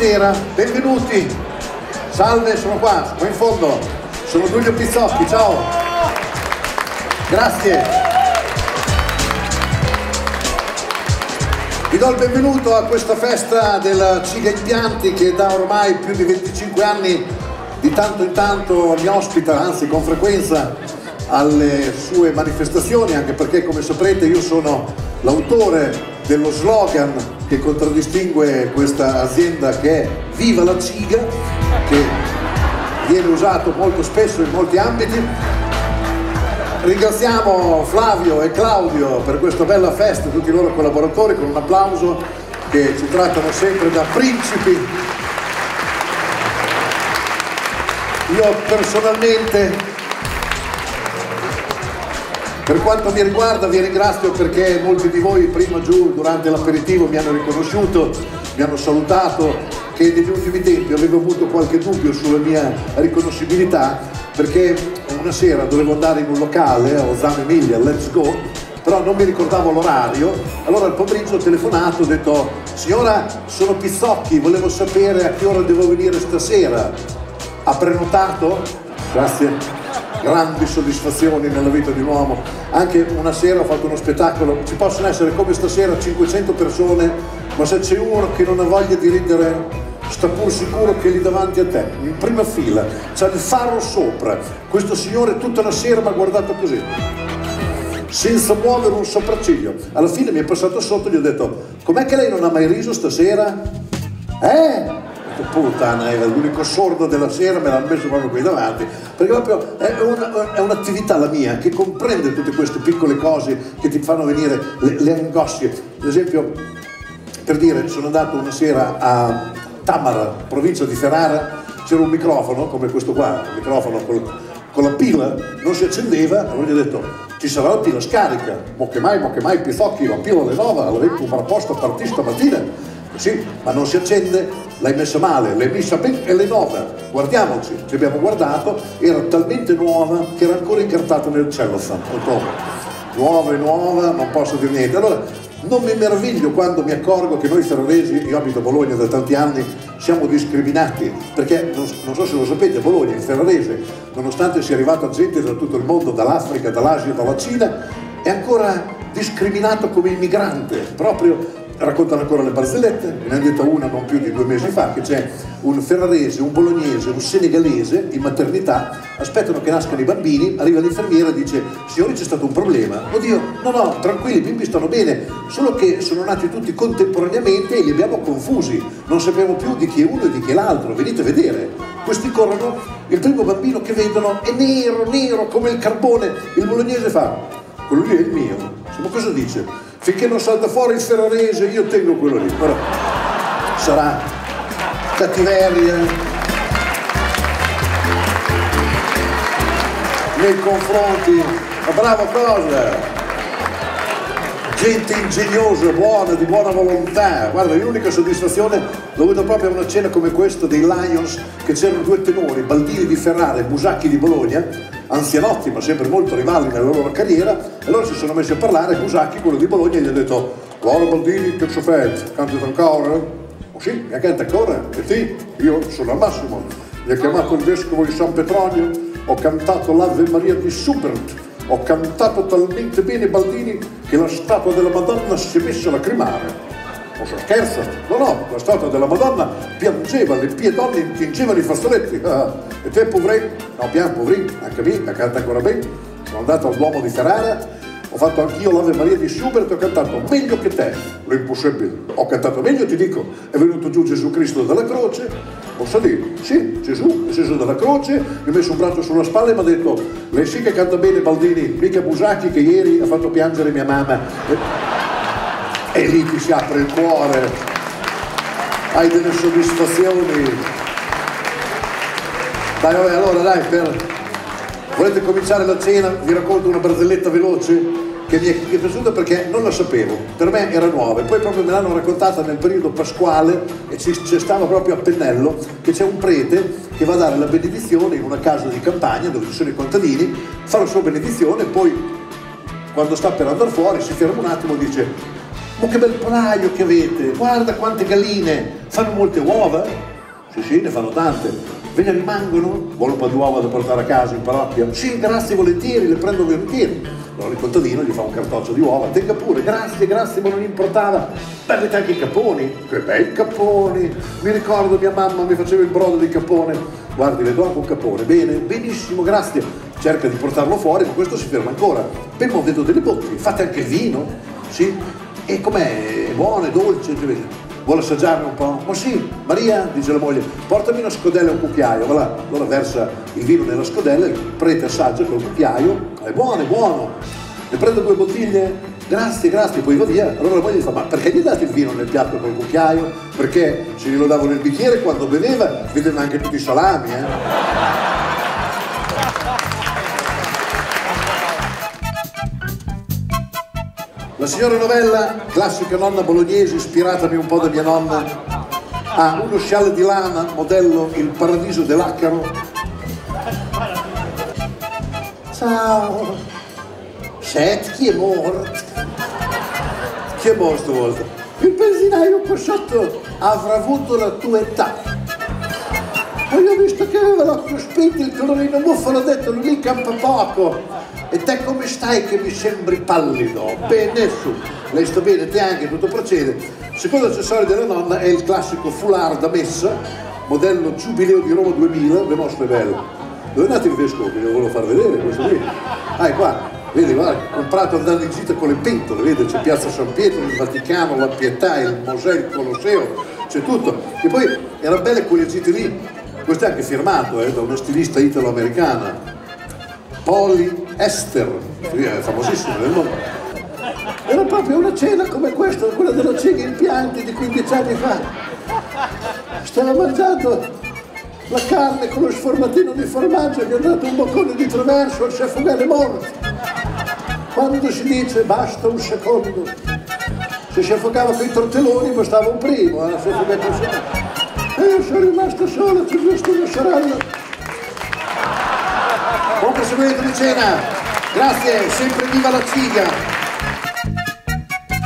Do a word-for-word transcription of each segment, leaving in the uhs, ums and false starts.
Buonasera, benvenuti. Salve, sono qua, qua in fondo. Sono Giulio Pizzocchi, ciao. Grazie. Vi do il benvenuto a questa festa della Ciga Impianti che da ormai più di venticinque anni di tanto in tanto mi ospita, anzi con frequenza, alle sue manifestazioni, anche perché come saprete io sono l'autore dello slogan che contraddistingue questa azienda, che è Viva la Ciga, che viene usato molto spesso in molti ambiti. Ringraziamo Flavio e Claudio per questa bella festa, tutti i loro collaboratori, con un applauso, che ci trattano sempre da principi. Io personalmente, per quanto mi riguarda, vi ringrazio perché molti di voi prima giù durante l'aperitivo mi hanno riconosciuto, mi hanno salutato, che negli ultimi tempi avevo avuto qualche dubbio sulla mia riconoscibilità, perché una sera dovevo andare in un locale a Ozzano Emilia, Let's Go, però non mi ricordavo l'orario. Allora al pomeriggio ho telefonato, ho detto: signora, sono Pizzocchi, volevo sapere a che ora devo venire stasera. Ha prenotato? Grazie. Grandi soddisfazioni nella vita di un uomo. Anche una sera ho fatto uno spettacolo, ci possono essere come stasera cinquecento persone, ma se c'è uno che non ha voglia di ridere, sta pur sicuro che lì davanti a te, in prima fila, c'ha il faro sopra. Questo signore tutta la sera mi ha guardato così, senza muovere un sopracciglio. Alla fine mi è passato sotto e gli ho detto: com'è che lei non ha mai riso stasera? Eh? Puttana, era l'unico sordo della sera, me l'hanno messo proprio qui davanti, perché proprio è un'attività la mia che comprende tutte queste piccole cose che ti fanno venire le, le angosce. Ad esempio, per dire, sono andato una sera a Tamara, provincia di Ferrara, c'era un microfono come questo qua, un microfono con, con la pila, non si accendeva, allora gli ho detto: ci sarà la pila scarica? Mo che mai, mo che mai, Pizzocchi, la pila alle nove, l'avevo proposto a partire stamattina. Sì, ma non si accende, l'hai messa male, l'hai messa bene e le nove. Guardiamoci, ci abbiamo guardato, era talmente nuova che era ancora incartata nel cellophane. Nuova e nuova, non posso dire niente. Allora, non mi meraviglio quando mi accorgo che noi ferraresi, io abito a Bologna da tanti anni, siamo discriminati, perché non, non so se lo sapete, a Bologna, il ferrarese, nonostante sia arrivata gente da tutto il mondo, dall'Africa, dall'Asia, dalla Cina, è ancora discriminato come immigrante, proprio. Raccontano ancora le barzellette, me ne hanno detto una non più di due mesi fa, che c'è un ferrarese, un bolognese, un senegalese in maternità, aspettano che nascano i bambini, arriva l'infermiera e dice: signori, c'è stato un problema. Oddio, no no, tranquilli, i bimbi stanno bene, solo che sono nati tutti contemporaneamente e li abbiamo confusi, non sappiamo più di chi è uno e di chi è l'altro, venite a vedere. Questi corrono, il primo bambino che vedono è nero, nero come il carbone, il bolognese fa: quello lì è il mio. Ma cosa dice? Finché non salta fuori il ferrarese io tengo quello lì. Però sarà cattiveria nei confronti, ma brava cosa, gente ingegnosa, buona, di buona volontà. Guarda, l'unica soddisfazione l'ho avuta proprio a una cena come questa dei Lions, che c'erano due tenori, Baldini di Ferrara e Musacchi di Bologna, anzianotti ma sempre molto rivali nella loro carriera. E allora si sono messi a parlare. Musacchi, quello di Bologna, gli ha detto: guarda Baldini, che ci fai? Canti ancora? Oh sì, mi canta ancora? E te? Io sono al massimo. Gli ha chiamato il vescovo di San Petronio, ho cantato l'Ave Maria di Schubert, ho cantato talmente bene Baldini che la statua della Madonna si è messa a lacrimare. Non so, scherzo? No, no, la statua della Madonna piangeva, le piedonne intingevano i fazzoletti. Ah, e te, poverino? No, pian, poverino, anche me, la canta ancora bene. Sono andato al Duomo di Ferrara, ho fatto anch'io l'Ave Maria di Schubert e ho cantato meglio che te. Lo impossibile. Ho cantato meglio, ti dico, è venuto giù Gesù Cristo dalla croce, posso dire? Sì, Gesù è sceso dalla croce, mi ha messo un braccio sulla spalla e mi ha detto: lei sì che canta bene Baldini, mica Musacchi che ieri ha fatto piangere mia mamma. E... e lì ti si apre il cuore, hai delle soddisfazioni. Dai, vabbè, allora dai, per... volete cominciare la cena? Vi racconto una barzelletta veloce che mi è piaciuta perché non la sapevo, per me era nuova, e poi proprio me l'hanno raccontata nel periodo pasquale e c'è stava proprio a pennello che c'è un prete che va a dare la benedizione in una casa di campagna dove ci sono i contadini, fa la sua benedizione e poi quando sta per andare fuori si ferma un attimo e dice: ma che bel pollaio che avete, guarda quante galline, fanno molte uova? Sì, sì, ne fanno tante. Ve ne rimangono? Vuole un po' di uova da portare a casa in parrocchia? Sì, grazie, volentieri, le prendo volentieri. Allora il contadino gli fa un cartoccio di uova, tenga pure, grazie, grazie, ma non importava. Beh, avete anche i capponi, che bei capponi. Mi ricordo mia mamma mi faceva il brodo di cappone. Guardi, le do anche un cappone, bene, benissimo, grazie. Cerca di portarlo fuori, ma questo si ferma ancora. Beh, ma vedo delle botti, fate anche il vino? Sì. E com'è? È buono, è dolce? Vuole assaggiarne un po'? Ma sì, Maria, dice la moglie, portami una scodella e un cucchiaio. Voilà. Allora versa il vino nella scodella, il prete assaggia col cucchiaio, è buono, è buono. Ne prendo due bottiglie? Grazie, grazie, poi va via. Allora la moglie gli fa, ma perché gli date il vino nel piatto col cucchiaio? Perché se glielo davo nel bicchiere quando beveva, vedeva anche tutti i salami, eh? La signora Novella, classica nonna bolognese, ispiratami un po' da mia nonna, ha uno scialle di lana, modello Il Paradiso dell'Accaro. Ciao, Set, chi è morto? Chi è morto stavolta? Il benzinaio qua sotto avrà avuto la tua età. Poi ho visto che aveva l'occhio spento, il colorino buffalo, ho detto lui campa poco. E te come stai che mi sembri pallido? Bene, su, lei sta bene, te anche, tutto procede. Il secondo accessorio della nonna è il classico foulard da messa, modello Giubileo di Roma duemila, le nostre belle. Dove è andato il vescovo? Ve lo volevo far vedere questo qui. Ah, è qua, vedi, guarda, comprato andando in gita con le pentole, vedi, c'è Piazza San Pietro, il Vaticano, la Pietà, il Mosè, il Colosseo, c'è tutto. E poi erano belle quelle gite lì, questo è anche firmato eh, da uno stilista italo-americana. Polly Ester, è famosissimo nel mondo. Era proprio una cena come questa, quella della cena in pianti di quindici anni fa. Stava mangiando la carne con lo sformatino di formaggio, gli ha dato un boccone di traverso, il chef è morto. Quando si dice basta un secondo, se si affogava con i tortelloni bastava un primo, eh, se affogava con e io sono rimasta sola, c'è giusto mia sorella. Buon proseguimento di cena, grazie, sempre viva la ciga!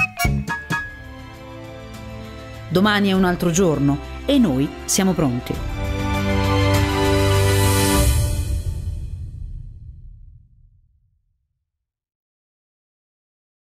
Domani è un altro giorno e noi siamo pronti.